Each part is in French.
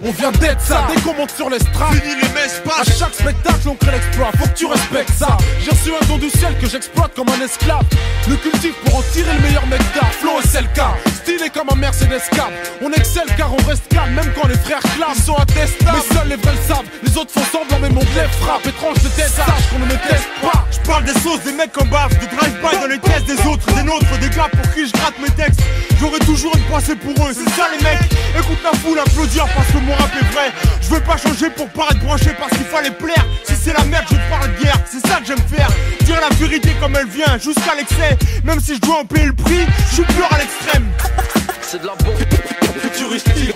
on vient d'être ça. Dès qu'on monte sur l'estrade, fini les messes, à chaque spectacle on crée l'exploit. Faut que tu respectes ça. J'ai reçu un don du ciel que j'exploite comme un esclave. Le cultive pour en tirer le meilleur nectar. Flow et SLK, stylé comme un Mercedes Cap. On excelle car on reste calme, même quand les frères clament. Ils sont intestables, mais seuls les vrais le savent. Les autres font semblant mais mon glaive frappe. Étrange de tête, sache qu'on ne me teste pas. Je parle des sauces, des mecs comme bave, de drive-by dans les tests des autres, des nôtres, des gars pour qui je gratte mes textes. J'aurai toujours une pensée pour eux, c'est ça les mecs. Écoute la foule applaudir parce que mon rap est vrai. Je veux pas changer pour paraître branché parce qu'il fallait plaire. Si c'est la merde, je te parle de guerre, c'est ça que j'aime faire. Dire la vérité comme elle vient, jusqu'à l'excès. Même si je dois en payer le prix, je suis pur à l'extrême. C'est de la bombe futuristique.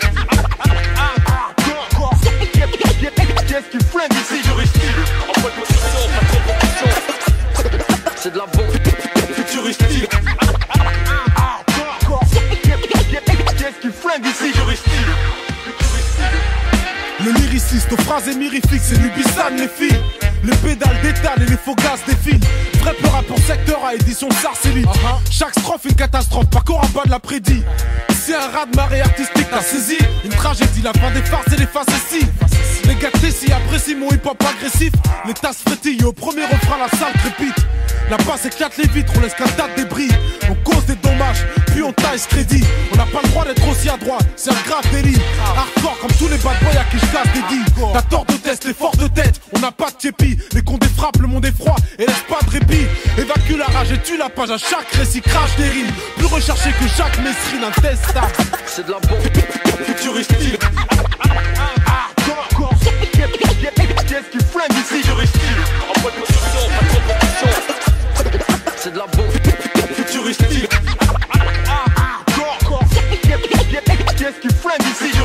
Qu'est-ce qui flingue ici? En mode position, pas de compétition. C'est de la bombe futuristique. Qu'est-ce qui flingue ici? Le lyriciste aux phrases émirifiques, c'est l'Ubisan les filles. Les pédales d'étale et les faux gaz défilent. Vrai peur à pour secteur à édition Sarcellite. Chaque strophe une catastrophe, pas qu'au rabat de la prédit. C'est un raz de marée artistique, t'as saisi. Une tragédie, la fin des farces et les facéties. Les gars de Tessie apprécient mon hip-hop agressif. Les tasses frétillent, au premier refrain la salle crépite. La passe éclate les vitres, on laisse qu'un tas de débris. On cause des dommages, puis on taille ce crédit. On n'a pas le droit d'être aussi à droite, c'est un grave délit. Hardcore comme tous les bad boys à qui je casse des dits. T'as tort de test, les forts de tête, on n'a pas de képi. Les cons défrappent, le monde est froid et laisse pas de répit. Évacue la rage et tue la page à chaque récit. Crash des rimes, plus recherché que chaque mesrine intestable. C'est de la bombe futuristique. Qu'est-ce qui flingue ici? En mode position, pas de compétition. C'est de la bombe futuristique. Qu'est-ce qui flingue ici?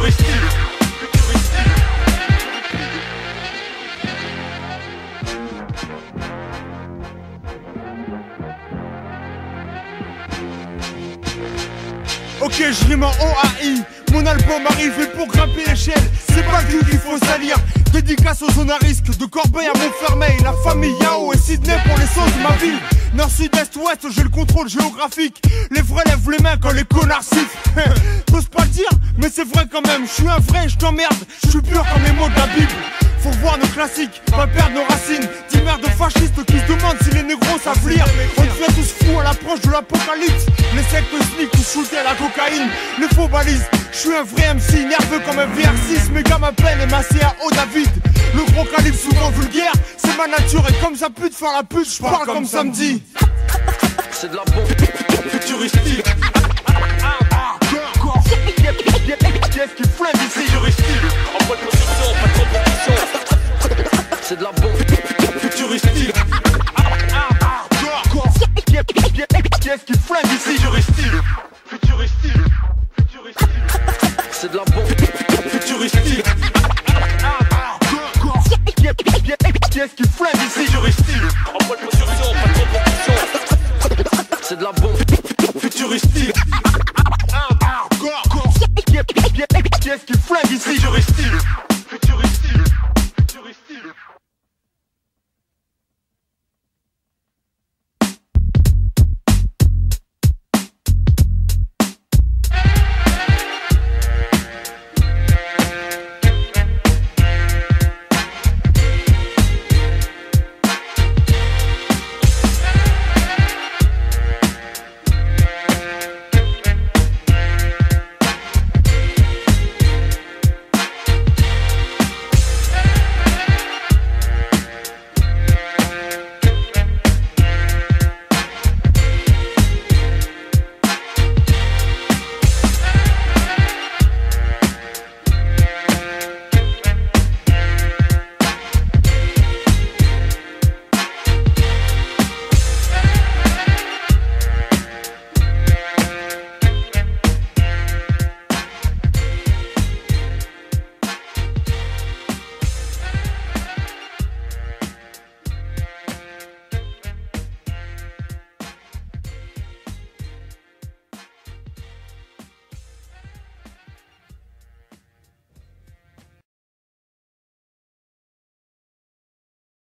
Ok, je rime en OAI. Mon album arrive et pour grimper l'échelle, c'est pas le cul qu'il faut salir. Dédicace aux zones à risque, de Corbeil à Montfermeil. La famille Yao et Sydney pour les sauces de ma ville. Nord, sud, est, ouest, j'ai le contrôle géographique. Les vrais lèvent les mains quand les connards sifflent. J'ose pas le dire, mais c'est vrai quand même. Je suis un vrai, je t'emmerde, je suis pur comme les mots de la Bible. Faut voir nos classiques, pas perdre nos racines. 10 merdes fascistes qui se demandent si les négros savent lire. On devient tous fous à l'approche de l'apocalypse. Les sectes sneak tous shootés à la cocaïne. Les faux balises, je suis un vrai MC, nerveux comme un VR6. Mes gars m'appellent et massé à haut David. Le gros calibre souvent vulgaire, c'est ma nature. Et comme ça pute faire la pute, je parle comme samedi. C'est de la bombe futuristique. Qu'est-ce qui flingue ici? En mode position, pas de compétition. C'est de la bombe futuristique. Qu'est-ce qui flingue ici? C'est de la bombe futuristique. Qu'est-ce qui flingue ici? En mode position, pas de compétition. C'est de la bombe futuristique. Qu'est-ce qui flingue ici?